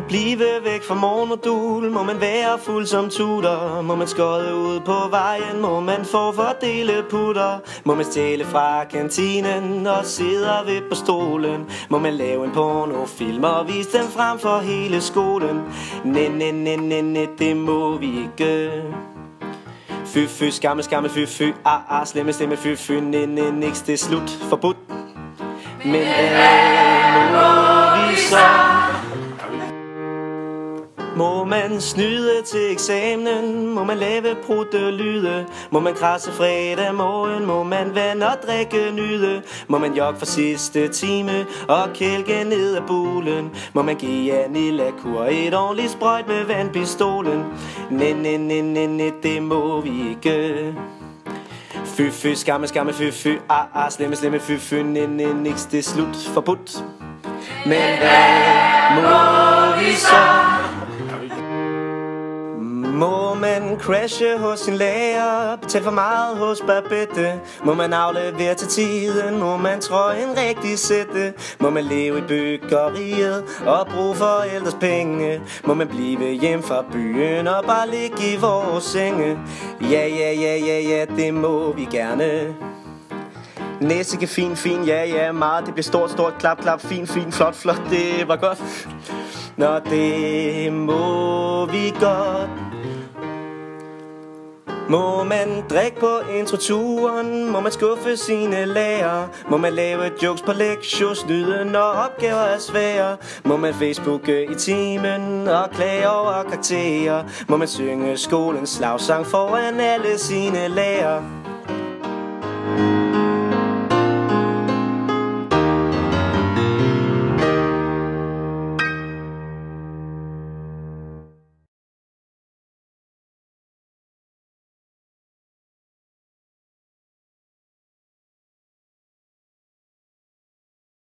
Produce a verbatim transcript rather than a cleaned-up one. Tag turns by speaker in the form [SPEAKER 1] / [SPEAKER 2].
[SPEAKER 1] blive væk fra morgenmodul? Må man være fuld som tutor? Må man skåde ud på vejen? Må man få fordele putter? Må man stjæle fra kantinen og sidde og vippe på stolen? Må man lave en pornofilm og vise den frem for hele skolen? Næ, næ, næ, næ, næ, det må vi ikke. Fy, fy, skamme, skamme, fy, fy, ah, ah, slemme, slemme, fy, fy, næ, næ, niks, det er slut, forbudt. Men hvad må vi så? Må man snyde til eksamen? Må man lave pruttelyde? Må man krasse fredag morgen? Må man vand og drikke nyde? Må man jogge for sidste time og kælke ned af bulen? Må man give Anilla Kur et ordentligt sprøjt med vandpistolen? Næ, næ, næ, næ, næ, det må vi ikke. Fy, fy, skamme, skamme, fy, fy, ah, ah, slemme, slemme, fy, fy, næ, næ, niks, det er slut, forbudt. Men hvad må vi så? Må man crashe hos sin lærer, betale for meget hos Babette? Må man aflevere til tiden? Må man trøje en rigtig sætte? Må man leve i byggeriet og bruge forældres penge? Må man blive hjem fra byen og bare ligge i vores senge? Ja, ja, ja, ja, ja, det må vi gerne. Næsike, fin, fin, ja, ja, meget. Det bliver stort, stort, klap, klap, fin, fin, flot, flot. Det var godt. Nå, det må vi godt. Må man drikke på introturen? Må man skuffe sine lærer? Må man lave jokes på lektier, snyde når opgaver er svære? Må man facebooke i timen og klage over karakterer? Må man synge skolens slagsang foran alle sine lærere?